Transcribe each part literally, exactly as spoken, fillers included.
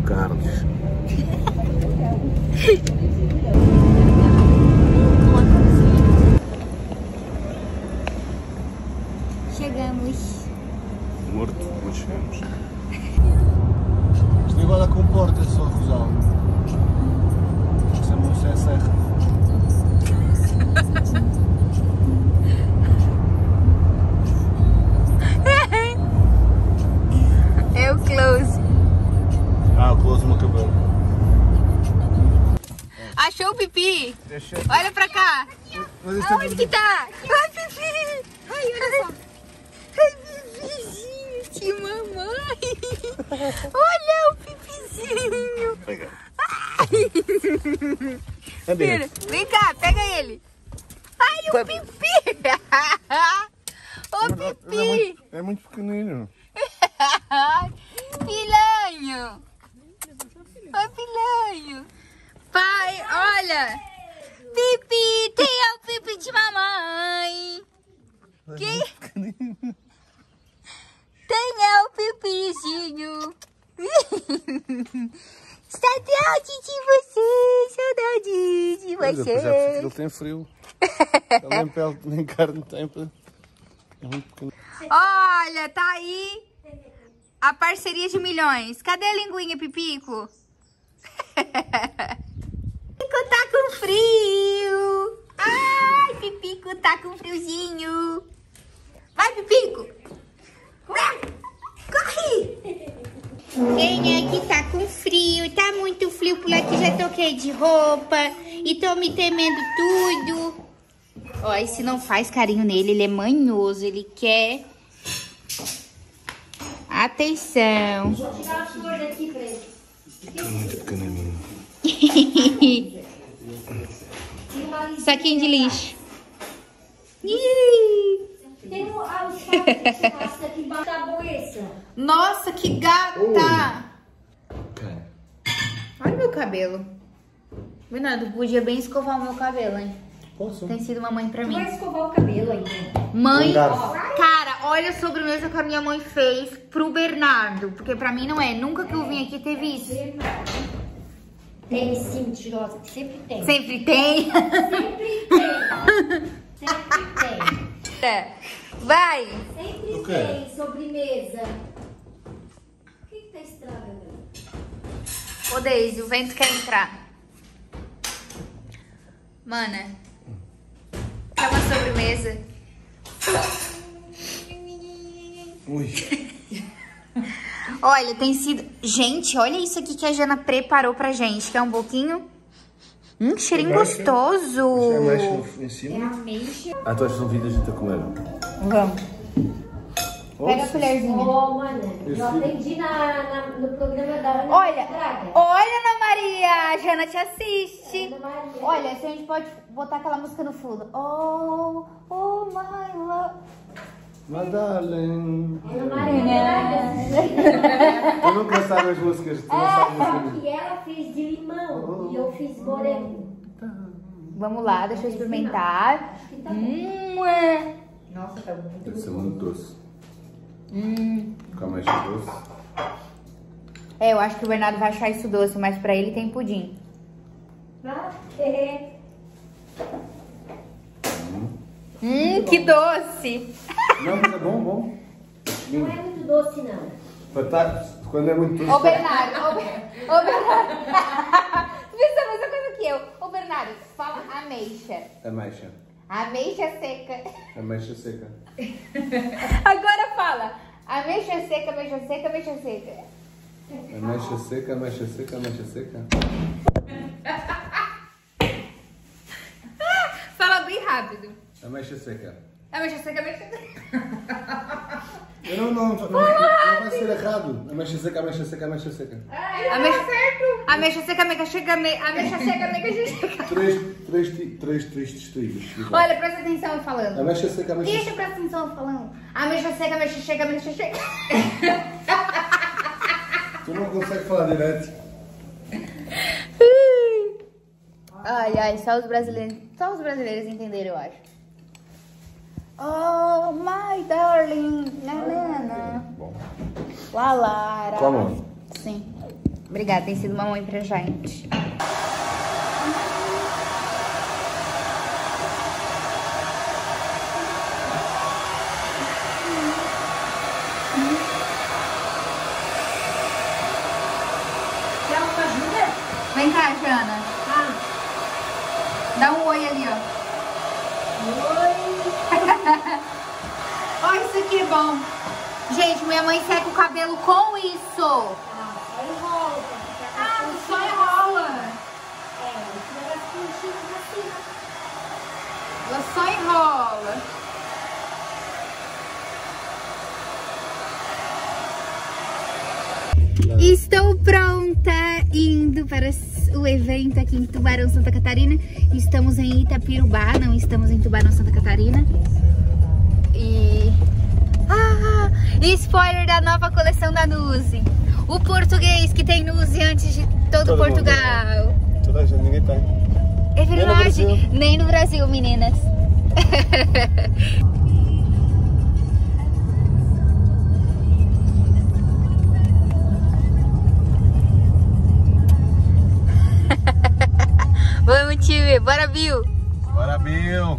Carlos. Chegamos. Morto, mas chegamos. Isto agora comporta só, Rosal. Chamam-se a serra. É o close. Ah, o close no cabelo. Achou o pipi? Deixa. Olha pra cá. Mas isto é Aonde que tá? Ai, pipi. Ai, olha só. Ai, pipizinho de mamãe. Olha o pipizinho. Pega. Filho, vem cá, pega ele. Ai, o pipi. O pipi. É muito, é muito pequenino. Filhanho. Ô, filhanho. Pai, olha. Pipi, tem o pipi de mamãe. Que? Tem o pipizinho. Saudade de você, saudade de Mas depois já percebi que você. ele tem frio. Ele nem pele, nem carne tem. pá. É muito pequenino. Olha, tá aí a parceria de milhões. Cadê a linguinha, Pipico? Pipico tá com frio. Ai, Pipico tá com friozinho. Vai, Pipico. Corre. Quem é que tá com frio? Tá muito frio por aqui, já troquei de roupa e tô me temendo tudo. Ó, e se não faz carinho nele, ele é manhoso, ele quer atenção. Tá muito pequenininho. Saquinho de lixo. Ih. Tem o ah, os papos aqui embaixo da boeça. Nossa, que gata! Ok. Olha o meu cabelo. Bernardo, podia bem escovar o meu cabelo, hein? Posso? Tem sido uma mãe pra Tu mim. vai escovar o cabelo ainda. Mãe, Garfo. cara, olha a sobremesa que a minha mãe fez pro Bernardo. Porque pra mim não é. Nunca que eu vim aqui teve isso. Tem sim, mentirosa, que sempre tem. Sempre tem. Sempre tem. Sempre tem. Vai. Sempre O quê? tem sobremesa. O que que tá estranho, meu? Ô, Deise, o vento quer entrar. Mana, quer uma sobremesa? Ui. Olha, tem sido... Gente, olha isso aqui que a Jana preparou pra gente. Quer um pouquinho? Hum, cheirinho Ameixa. gostoso. Já mexe no- em É cima. ameixa. Ah, tu achas que são vidas de te comer? Vamos. Pega a colherzinha. Ô, mano, eu Esse- aprendi na, na- no programa da Ana Olha, Braga. olha, Ana Maria, a Jana te assiste. Ana Maria. Olha, se a gente pode botar aquela música no fundo. Oh, oh my love. My darling. Ana Maria. Tu nunca sabes as músicas. Tu não sabes as Só músicas. que ela fez de limão e eu fiz morango. Vamos lá, deixa eu experimentar. Hum, é. Nossa, tá muito Deve ser muito doce. Hum. Com ameixa doce. É, eu acho que o Bernardo vai achar isso doce, mas pra ele tem pudim. Ah, é. Hum, que doce. Não, mas é bom, bom. Não é muito doce, não. Batata, quando é muito doce. Ô, Bernardo, ô, Ber- ô Bernardo. Tu fez a mesma coisa que eu. Ô, Bernardo, fala ameixa. Ameixa. Ameixa seca. Ameixa seca. Agora fala. Ameixa seca, ameixa seca, ameixa seca. Ameixa seca, ameixa seca, ameixa seca. Fala bem rápido. Ameixa seca. Ameixa seca, ameixa seca. Eu não, não, não, não, não vai ser errado. Ameixa seca, ameixa seca, ameixa seca. Ameixa, ameixa seca, ameixa seca, ame- ameixa seca, ameixa seca. Três, três, ti- três tristes trigos. Olha, presta atenção eu falando. Ameixa seca, ameixa Deixa, seca. presta atenção eu falando. Ameixa seca, ameixa seca, ameixa seca. Tu não consegues falar direto. Ai, ai, só os brasileiros, só os brasileiros entenderam, eu acho. Oh, my darling, nanana. Bom. Lalara. Comam. Sim. Obrigada, tem sido uma mãe pra gente. Quer uma ajuda? Vem cá, Jana. Ah. Dá um oi ali, ó. Oi. Olha, isso aqui é bom. Gente, minha mãe seca o cabelo com isso. Ah, só enrola. Ah, só enrola. É, tira as pontinhas assim. Ela só enrola. Estou pronta, indo para o evento aqui em Tubarão, Santa Catarina. Estamos em Itapirubá, não estamos em Tubarão, Santa Catarina. E... Ah, spoiler da nova coleção da Nuzi. O português que tem Nuzi antes de todo, Todo Portugal. Mundo. Toda a gente, ninguém tem. É verdade, Nem no Brasil, nem no Brasil, meninas. Vamos, time, bora, Bill. Bora, Bill.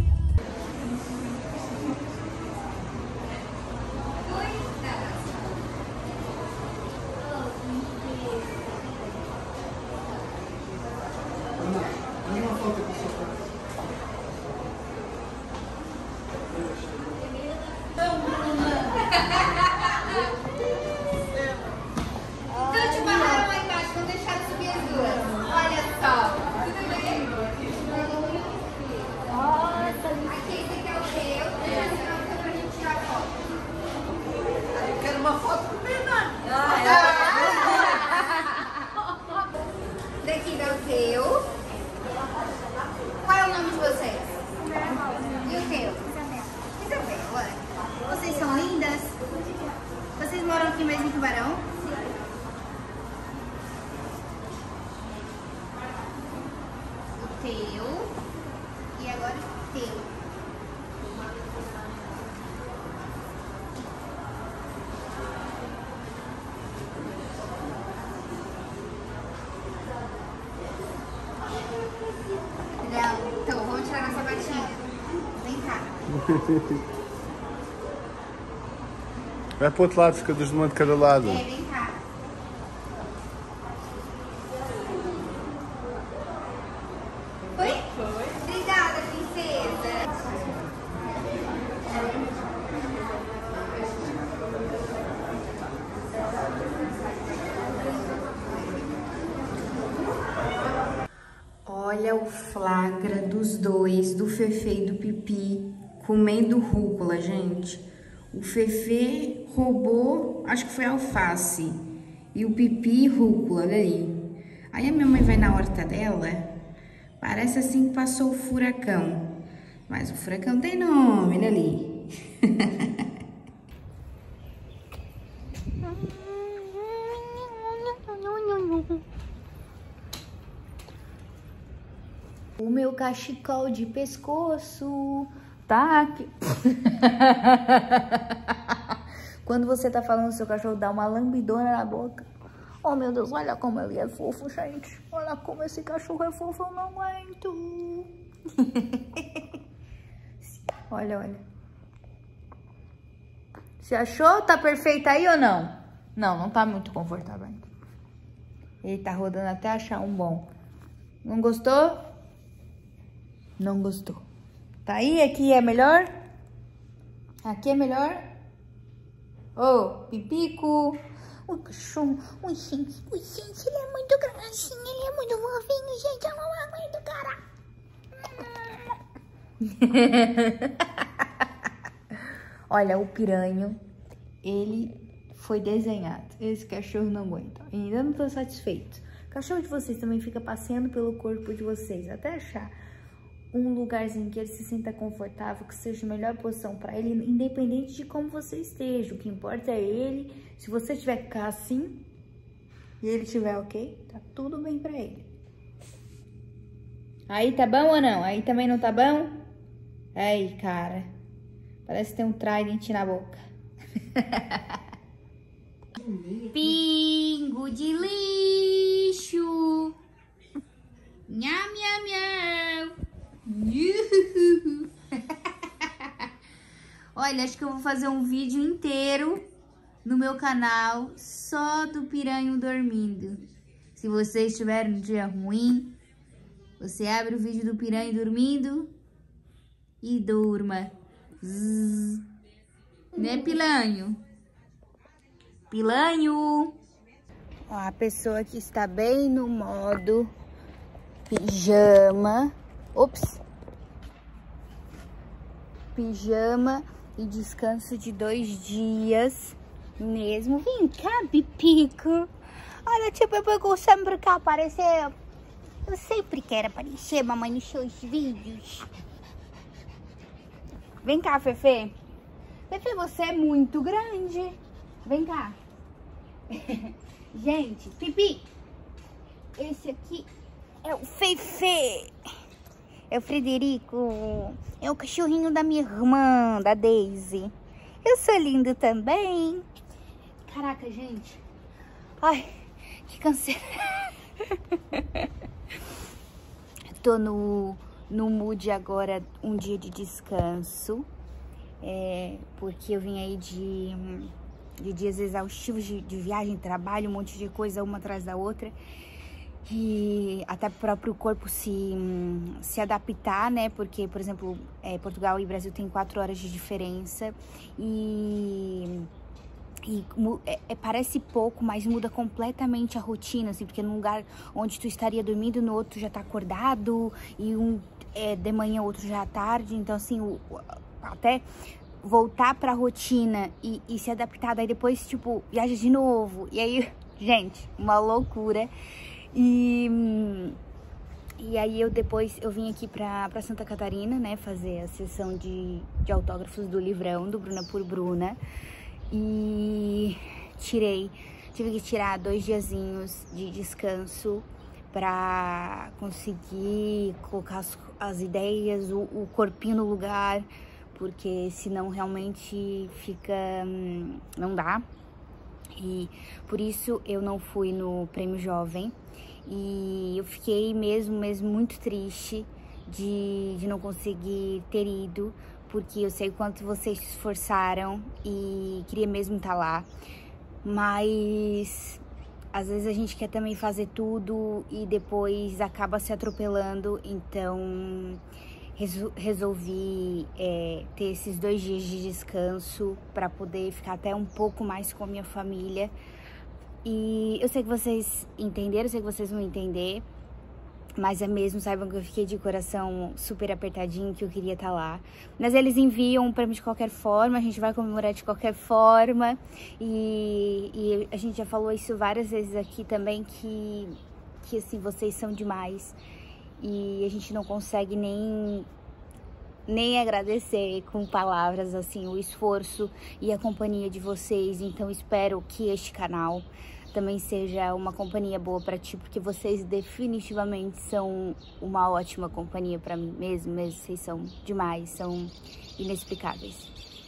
Então te barraram lá embaixo, vão deixar de subir as duas. Olha só. Tudo bem? Nossa, Aqui esse aqui é o seu. Esse é o pra gente tirar foto. Eu quero uma foto com o Fernando. Daqui dá o seu. Qual é o nome de vocês? E o teu? Isabela. Vocês são lindas? Vocês moram aqui mesmo em Tubarão? O teu. E agora o teu. Não, então vamos tirar nossa batinha. Vem cá. Vai para o outro lado, fica dos de uma de cada lado. É, vem cá. Foi? Foi. Obrigada, princesa. Olha o flagra dos dois, do Fefe e do Pipi, comendo rúcula, gente. O Fefe roubou, acho que foi alface, e o Pipi rúcula, olha aí. Aí a minha mãe vai na horta dela, parece assim que passou o furacão. Mas o furacão tem nome, olha ali. O meu cachecol de pescoço tá aqui. Quando você tá falando, seu cachorro dá uma lambidona na boca. Oh, meu Deus, olha como ele é fofo, gente. Olha como esse cachorro é fofo, eu não aguento. Olha, olha. Você achou? Tá perfeito aí ou não? Não, não tá muito confortável ainda. Ele tá rodando até achar um bom. Não gostou? Não gostou. Tá aí? Aqui é melhor? Aqui é melhor? Ô, oh, Pipico. O cachorro. Ui, gente. Ui, gente, ele é muito gracinha. Ele é muito fofinho, gente. Eu não aguento, cara. Olha, o piranho, ele foi desenhado. Esse cachorro não aguenta. Ainda não tô satisfeito. O cachorro de vocês também fica passeando pelo corpo de vocês, até achar um lugarzinho que ele se sinta confortável, que seja a melhor posição para ele, independente de como você esteja. O que importa é ele. Se você tiver que ficar assim e ele estiver ok, tá tudo bem pra ele. Aí tá bom ou não? Aí também não tá bom? Aí, cara. Parece que tem um trident na boca. Pingo de lixo. Nham, nham, nham. Olha, acho que eu vou fazer um vídeo inteiro no meu canal só do piranho dormindo. Se você estiver num dia ruim, você abre o vídeo do piranha dormindo e durma. Zzz. Né, pilanho? Pilanho! Ó, a pessoa que está bem no modo pijama. Ops! Pijama e descanso de dois dias mesmo. Vem cá, Pipico. Olha, tia Pipico sempre quer aparecer. Eu sempre quero aparecer, mamãe, nos seus vídeos. Vem cá, Fefe. Fefe, você é muito grande. Vem cá. Gente, Pipi. Esse aqui é o Fefe. É o Frederico. É o cachorrinho da minha irmã, da Daisy. Eu sou lindo também. Caraca, gente. Ai, que canseira. Tô no, no mood agora, um dia de descanso. É, porque eu vim aí de, de dias exaustivos de, de viagem, trabalho, um monte de coisa uma atrás da outra. E até para o próprio corpo se, se adaptar, né? Porque, por exemplo, é, Portugal e Brasil tem quatro horas de diferença. E... E é, é, parece pouco, mas muda completamente a rotina, assim, porque num lugar onde tu estaria dormindo, no outro já tá acordado, e um é de manhã, outro já à tarde. Então, assim, o, até voltar pra rotina e, e se adaptar, daí depois, tipo, viaja de novo. E aí, gente, uma loucura. E... E aí eu depois, eu vim aqui pra, pra Santa Catarina, né, fazer a sessão de, de autógrafos do livrão, do Bruna por Bruna. E tirei, tive que tirar dois diazinhos de descanso pra conseguir colocar as, as ideias, o, o corpinho no lugar, porque senão realmente fica, não dá. E por isso eu não fui no Prêmio Jovem e eu fiquei mesmo, mesmo muito triste de, de não conseguir ter ido, porque eu sei o quanto vocês se esforçaram e queria mesmo estar lá, mas às vezes a gente quer também fazer tudo e depois acaba se atropelando, então resolvi é, ter esses dois dias de descanso para poder ficar até um pouco mais com a minha família. E eu sei que vocês entenderam, eu sei que vocês vão entender, mas é mesmo, saibam que eu fiquei de coração super apertadinho, que eu queria estar lá. Mas eles enviam um prêmio de qualquer forma, a gente vai comemorar de qualquer forma. E, e a gente já falou isso várias vezes aqui também, que, que assim, vocês são demais. E a gente não consegue nem, nem agradecer com palavras, assim, o esforço e a companhia de vocês. Então espero que este canal também seja uma companhia boa pra ti, porque vocês definitivamente são uma ótima companhia pra mim mesmo, mesmo, vocês são demais, são inexplicáveis.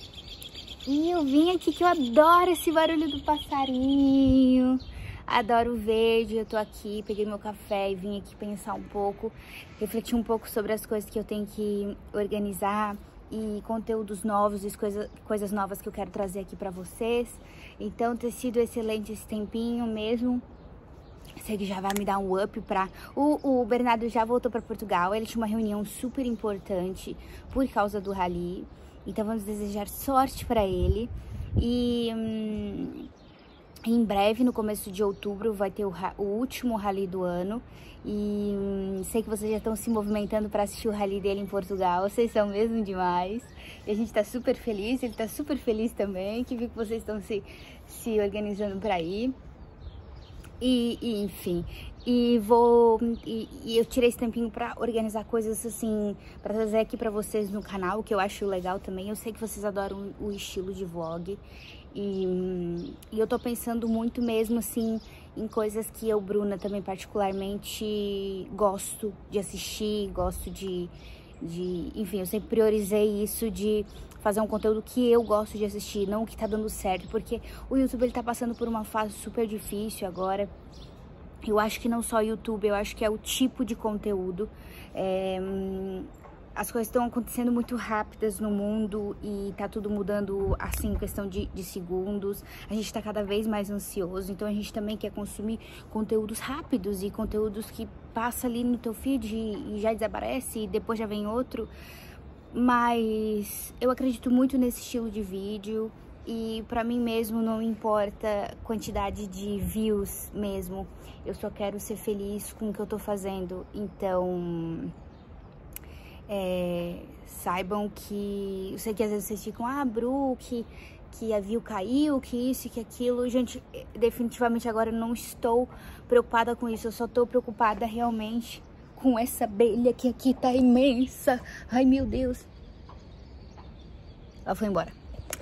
E eu vim aqui que eu adoro esse barulho do passarinho, adoro o verde, eu tô aqui, peguei meu café e vim aqui pensar um pouco, refletir um pouco sobre as coisas que eu tenho que organizar e conteúdos novos e coisa, coisas novas que eu quero trazer aqui pra vocês. Então, ter sido excelente esse tempinho mesmo. Sei que já vai me dar um up pra... O, o Bernardo já voltou pra Portugal, ele tinha uma reunião super importante por causa do rally. Então, vamos desejar sorte pra ele. E hum, em breve, no começo de outubro, vai ter o, o último rally do ano. E hum, sei que vocês já estão se movimentando para assistir o rally dele em Portugal. Vocês são mesmo demais. E a gente tá super feliz, ele tá super feliz também. Que vi que vocês estão se, se organizando para ir. E, e enfim, e vou e, e eu tirei esse tempinho para organizar coisas assim, para trazer aqui para vocês no canal, que eu acho legal também. Eu sei que vocês adoram o estilo de vlog. E, e eu tô pensando muito mesmo, assim, em coisas que eu, Bruna, também particularmente gosto de assistir, gosto de, de, enfim, eu sempre priorizei isso de fazer um conteúdo que eu gosto de assistir, não o que tá dando certo, porque o YouTube ele tá passando por uma fase super difícil agora. Eu acho que não só o YouTube, eu acho que é o tipo de conteúdo. É, as coisas estão acontecendo muito rápidas no mundo e tá tudo mudando, assim, em questão de, de segundos. A gente tá cada vez mais ansioso, então a gente também quer consumir conteúdos rápidos e conteúdos que passa ali no teu feed e, e já desaparece e depois já vem outro. Mas eu acredito muito nesse estilo de vídeo e pra mim mesmo não importa quantidade de views mesmo. Eu só quero ser feliz com o que eu tô fazendo, então... É, saibam que... Eu sei que às vezes vocês ficam, ah, Bru, que, que a view caiu, que isso, que aquilo. Gente, definitivamente agora eu não estou preocupada com isso. Eu só tô preocupada realmente com essa abelha que aqui tá imensa. Ai, meu Deus. Ela foi embora.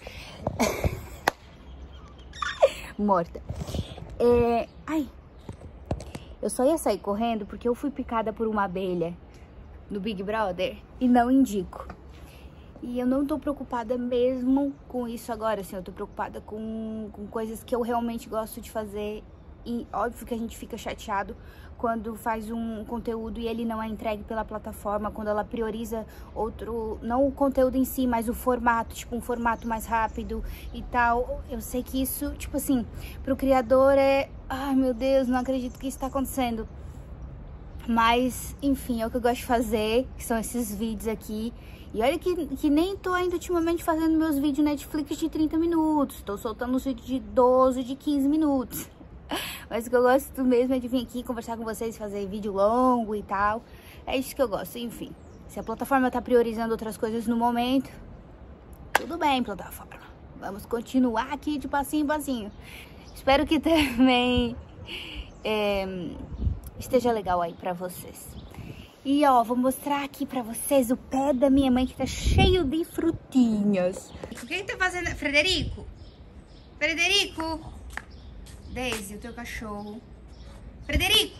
Morta. É, ai. Eu só ia sair correndo porque eu fui picada por uma abelha no Big Brother e não indico. E eu não tô preocupada mesmo com isso agora, assim, eu tô preocupada com, com coisas que eu realmente gosto de fazer. E óbvio que a gente fica chateado quando faz um conteúdo e ele não é entregue pela plataforma, quando ela prioriza outro, não o conteúdo em si, mas o formato, tipo um formato mais rápido e tal. Eu sei que isso, tipo assim, pro criador é, ai meu Deus, não acredito que isso tá acontecendo. Mas, enfim, é o que eu gosto de fazer, que são esses vídeos aqui. E olha que, que nem tô ainda ultimamente fazendo meus vídeos Netflix de trinta minutos. Tô soltando uns vídeos de doze, de quinze minutos. Mas o que eu gosto mesmo é de vir aqui conversar com vocês, fazer vídeo longo e tal. É isso que eu gosto, enfim. Se a plataforma tá priorizando outras coisas no momento, tudo bem, plataforma. Vamos continuar aqui de passinho em passinho. Espero que também... É, esteja legal aí pra vocês. E ó, vou mostrar aqui pra vocês o pé da minha mãe que tá cheio de frutinhas. O que que tá fazendo? Frederico? Frederico? Daisy, o teu cachorro. Frederico?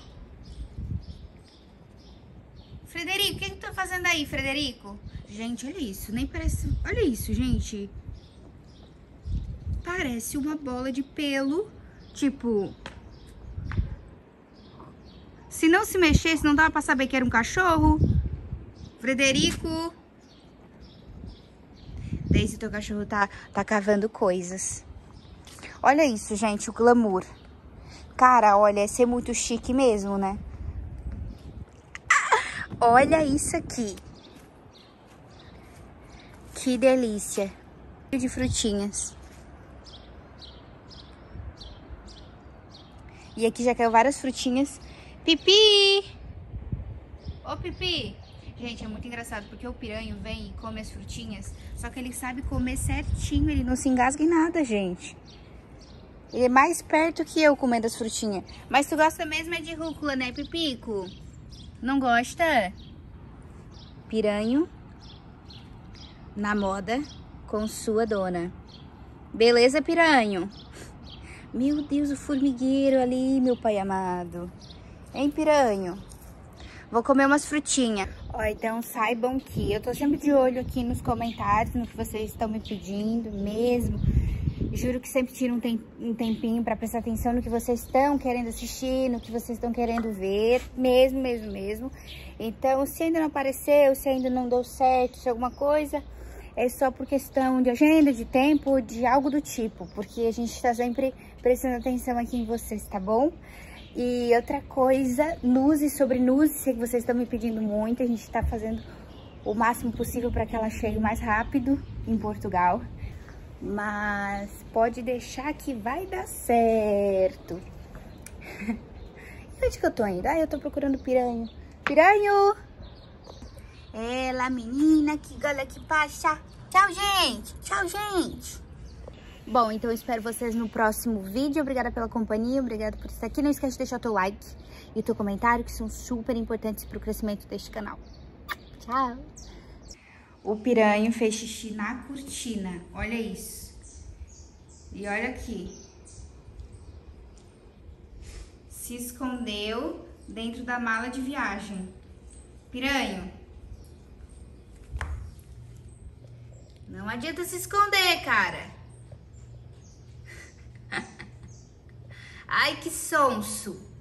Frederico, o que que tu tá fazendo aí, Frederico? Gente, olha isso, nem parece... Olha isso, gente. Parece uma bola de pelo, tipo... Se não se mexesse, não dava pra saber que era um cachorro. Frederico. Daisy, teu cachorro tá, tá cavando coisas. Olha isso, gente, o glamour. Cara, olha, é ser muito chique mesmo, né? Olha isso aqui. Que delícia. De frutinhas. E aqui já caiu várias frutinhas. Pipi! Ô, Pipi! Gente, é muito engraçado, porque o piranho vem e come as frutinhas, só que ele sabe comer certinho, ele não se engasga em nada, gente. Ele é mais perto que eu comendo as frutinhas. Mas tu gosta mesmo é de rúcula, né, Pipico? Não gosta? Piranho na moda com sua dona. Beleza, piranho? Meu Deus, o formigueiro ali, meu pai amado. Hein, piranho? Vou comer umas frutinhas. Ó, então saibam que eu tô sempre de olho aqui nos comentários, no que vocês estão me pedindo mesmo. Juro que sempre tiro um, tem, um tempinho pra prestar atenção no que vocês estão querendo assistir, no que vocês estão querendo ver. Mesmo, mesmo, mesmo. Então, se ainda não apareceu, se ainda não deu certo, se alguma coisa, é só por questão de agenda, de tempo, de algo do tipo. Porque a gente tá sempre prestando atenção aqui em vocês, tá bom? E outra coisa, luzes sobre luzes, sei que vocês estão me pedindo muito. A gente tá fazendo o máximo possível para que ela chegue mais rápido em Portugal. Mas pode deixar que vai dar certo. E onde que eu tô indo? Ah, eu tô procurando piranho. Piranho! Ela, menina, que galera que passa. Tchau, gente! Tchau, gente! Bom, então eu espero vocês no próximo vídeo. Obrigada pela companhia, obrigada por estar aqui. Não esquece de deixar o teu like e o teu comentário, que são super importantes para o crescimento deste canal. Tchau! O piranho fez xixi na cortina, olha isso. E olha aqui. Se escondeu dentro da mala de viagem. Piranho, Não adianta se esconder, cara. Ai, que sonso.